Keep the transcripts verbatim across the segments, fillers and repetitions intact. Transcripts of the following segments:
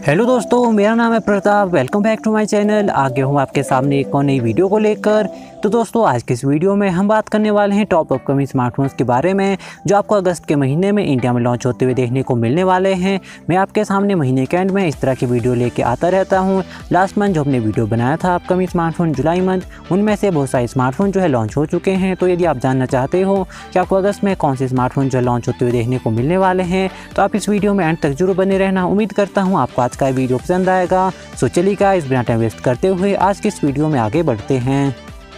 Hello दोस्तों, मेरा नाम है Pratap. Welcome back to my channel. आगे हूँ आपके सामने एक और नई वीडियो को लेकर। तो दोस्तों, आज के इस वीडियो में हम बात करने वाले हैं टॉप अपकमिंग स्मार्टफोन्स के बारे में जो आपको अगस्त के महीने में इंडिया में लॉन्च होते हुए देखने को मिलने वाले हैं। मैं आपके सामने महीने के एंड में इस तरह की वीडियो लेके आता रहता हूँ। लास्ट मंथ जो हमने वीडियो बनाया था अपकमिंग स्मार्टफोन जुलाई मंथ, उनमें से बहुत सारे स्मार्टफोन जो है लॉन्च हो चुके हैं। तो यदि आप जानना चाहते हो कि आपको अगस्त में कौन से स्मार्टफोन जो है लॉन्च होते हुए देखने को मिलने वाले हैं, तो आप इस वीडियो में एंड तक जरूर बने रहना। उम्मीद करता हूँ आपको आज का वीडियो पसंद आएगा। सो चलिए गाइस, बिना टाइम वेस्ट करते हुए आज की इस वीडियो में आगे बढ़ते हैं।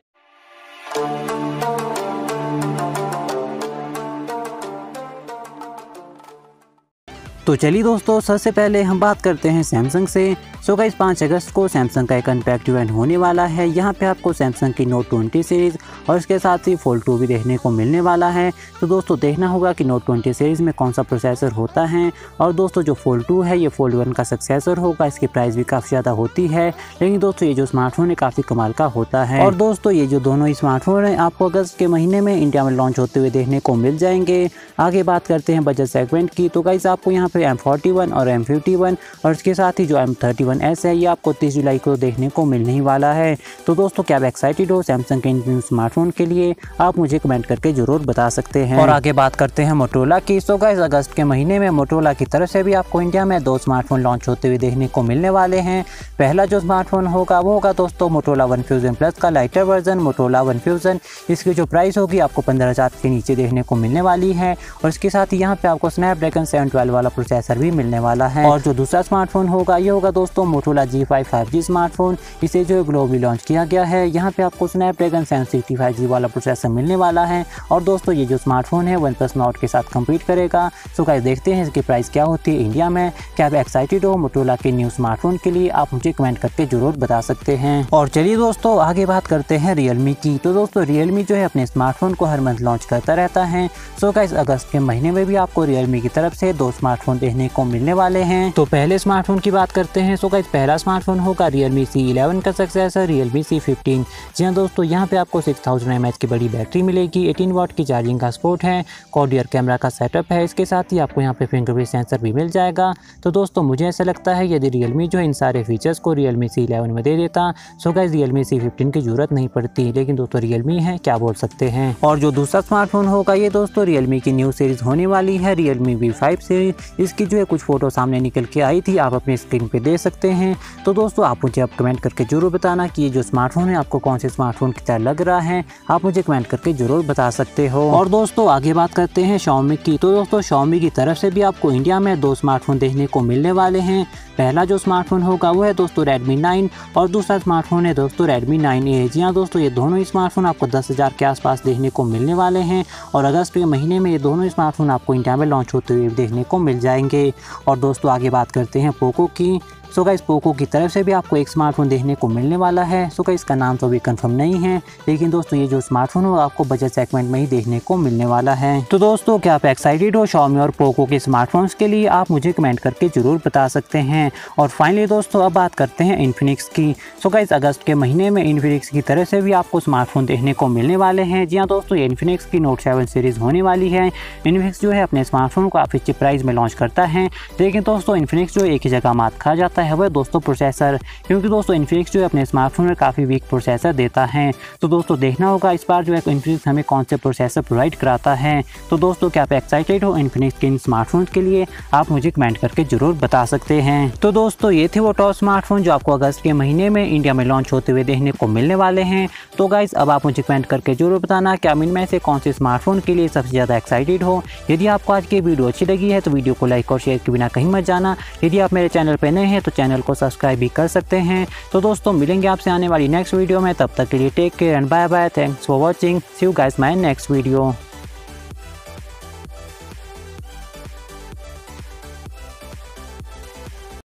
तो चलिए दोस्तों, सबसे पहले हम बात करते हैं सैमसंग से। सो गाइस, पाँच अगस्त को सैमसंग का एक अनपैक्ड इवेंट होने वाला है। यहाँ पे आपको सैमसंग की नोट ट्वेंटी सीरीज़ और इसके साथ ही फोल्ड टू भी देखने को मिलने वाला है। तो दोस्तों, देखना होगा कि नोट ट्वेंटी सीरीज़ में कौन सा प्रोसेसर होता है। और दोस्तों, जो फोल्ड टू है ये फोल्ड वन का सक्सेसर होगा। इसकी प्राइस भी काफ़ी ज़्यादा होती है, लेकिन दोस्तों ये जो स्मार्टफोन है काफ़ी कमाल का होता है। और दोस्तों, ये जो दोनों ही स्मार्टफोन हैं आपको अगस्त के महीने में इंडिया में लॉन्च होते हुए देखने को मिल जाएंगे। आगे बात करते हैं बजट सेगमेंट की। तो गाइस, आपको यहाँ पे एम फोर्टी वन और एम फिफ्टी वन और इसके साथ ही जो एम थर्टी वन एस है ये आपको तीस जुलाई को देखने को मिलने ही वाला है। तो दोस्तों, क्या आप एक्साइटेड हो सैमसंग के न्यू स्मार्टफोन के लिए? आप मुझे कमेंट करके जरूर बता सकते हैं। और आगे बात करते हैं मोटोरोला की। सो गाइस, अगस्त के महीने में मोटोरोला की तरफ से भी आपको इंडिया में दो स्मार्टफोन लॉन्च होते हुए देखने को मिलने वाले हैं। पहला जो स्मार्टफोन होगा वो होगा दोस्तों मोटोरोला वन फ्यूजन प्लस का lighter version Motorola one fusion. इसकी जो प्राइस होगी आपको पंद्रह हज़ार के नीचे देखने को मिलने वाली है। और इसके साथ ही यहाँ पे आपको स्नैपड्रैगन सेवन ट्वेल्व वाला प्रोसेसर भी मिलने वाला है। और जो दूसरा स्मार्टफोन होगा ये होगा दोस्तों Motorola G five five G smartphone. इसे जो ग्लोबली लॉन्च किया गया है। यहाँ पे आपको Snapdragon seven sixty five G वाला प्रोसेसर मिलने वाला है। और दोस्तों, ये जो स्मार्टफोन है वन प्लस नॉट के साथ कम्पीट करेगा। सो गाइस, देखते हैं इसकी प्राइस क्या होती है इंडिया में। क्या आप एक्साइटेड हो मोटोरोला के न्यू स्मार्टफोन के लिए? आप मुझे कमेंट करके जरूर बता सकते हैं। और चलिए दोस्तों, आगे बात करते हैं रियलमी की। तो दोस्तों, रियलमी जो है अपने स्मार्टफोन को हर मंथ लॉन्च करता रहता है। सो गाइस, अगस्त के महीने में भी आपको रियलमी की तरफ से दो स्मार्टफोन देखने को मिलने वाले हैं। तो पहले स्मार्टफोन की बात करते हैं। सो गाइस, पहला स्मार्टफोन होगा रियलमी सी इलेवन का सक्सेसर रियलमी सी फिफ्टीन। जी हाँ दोस्तों, यहाँ पे आपको सिक्स थाउजेंड एम एच की बड़ी बैटरी मिलेगी। एटीन वाट की चार्जिंग का सपोर्ट है। क्वाड रियर कैमरा का सेटअप है। इसके साथ ही आपको यहाँ पे फिंगरप्रिंट सेंसर भी मिल जाएगा। तो दोस्तों, मुझे ऐसा लगता है यदि रियलमी जो इन सारे फीचर्स को रियलमी सी इलेवन में दे देता, so guys Realme C fifteen की जरूरत नहीं पड़ती। लेकिन दोस्तों, रियलमी है, क्या बोल सकते हैं। और जो दूसरा स्मार्टफोन होगा ये दोस्तों रियलमी की न्यू सीरीज होने वाली है रियलमी वी फाइव सीरीज। इसकी जो है कुछ फोटो सामने निकल के आई थी, आप अपने स्क्रीन पे देख सकते हैं। तो दोस्तों, आप मुझे अब कमेंट करके जरूर बताना कि ये जो स्मार्टफोन है आपको कौन से स्मार्टफोन की तरह लग रहा है। आप मुझे कमेंट करके जरूर बता सकते हो। और दोस्तों, आगे बात करते हैं Xiaomi की। तो दोस्तों, Xiaomi की तरफ से भी आपको इंडिया में दो स्मार्टफोन देखने को मिलने वाले हैं। पहला जो स्मार्टफोन होगा वो है दोस्तों Redmi नाइन और दूसरा स्मार्टफोन है दोस्तों Redmi नाइन ए। जी हाँ दोस्तों, ये दोनों ही स्मार्टफोन आपको दस हज़ार के आसपास देखने को मिलने वाले हैं। और अगस्त के महीने में ये दोनों ही स्मार्टफोन आपको इंडिया में लॉन्च होते हुए देखने को मिल जाएंगे। और दोस्तों, आगे बात करते हैं पोको की। सो गाइस, पोको की तरफ से भी आपको एक स्मार्टफोन देखने को मिलने वाला है। सो गाइस, इसका नाम तो अभी कंफर्म नहीं है, लेकिन दोस्तों ये जो स्मार्टफोन हो आपको बजट सेगमेंट में ही देखने को मिलने वाला है। तो दोस्तों, क्या आप एक्साइटेड हो Xiaomi और पोको के स्मार्टफोन्स के लिए? आप मुझे कमेंट करके जरूर बता सकते हैं। और फाइनली दोस्तों, अब बात करते हैं इन्फिनिक्स की। सो गाइस, अगस्त के महीने में इन्फिनिक्स की तरफ से भी आपको स्मार्टफोन देखने को मिलने वाले हैं। जी हाँ दोस्तों, ये इन्फिनिक्स की नोट सेवन सीरीज होने वाली है। इन्फिनिक्स जो है अपने स्मार्टफोन को काफ़ी चिप प्राइस में लॉन्च करता है, लेकिन दोस्तों इन्फिनिक्स जो एक ही जगह मात खा जाता है वह दोस्तों प्रोसेसर। क्योंकि दोस्तों इन्फिनिक्स जो है अपने स्मार्टफोन में काफ़ी वीक प्रोसेसर देता है। तो दोस्तों, देखना होगा इस बार जो है इन्फिनिक्स हमें कौन से प्रोसेसर प्रोवाइड कराता है। तो दोस्तों, क्या आप एक्साइटेड हो इन्फिनिक्स के इन स्मार्टफोन के लिए? आप मुझे कमेंट करके जरूर बता सकते हैं। तो दोस्तों, ये थे वो टॉप स्मार्टफोन जो आपको अगस्त के महीने में इंडिया में लॉन्च होते हुए देखने को मिलने वाले हैं। तो गाइस, अब आप मुझे कमेंट करके जरूर बताना कि आप इनमें से कौन से स्मार्टफोन के लिए सबसे ज़्यादा एक्साइटेड हो। यदि आपको आज की वीडियो अच्छी लगी है तो वीडियो को लाइक और शेयर के बिना कहीं मत जाना। यदि आप मेरे चैनल पर नए हैं तो चैनल को सब्सक्राइब भी कर सकते हैं। तो दोस्तों, मिलेंगे आपसे आने वाली नेक्स्ट वीडियो में। तब तक के लिए take care and bye bye. Thanks for watching. See you guys my next video.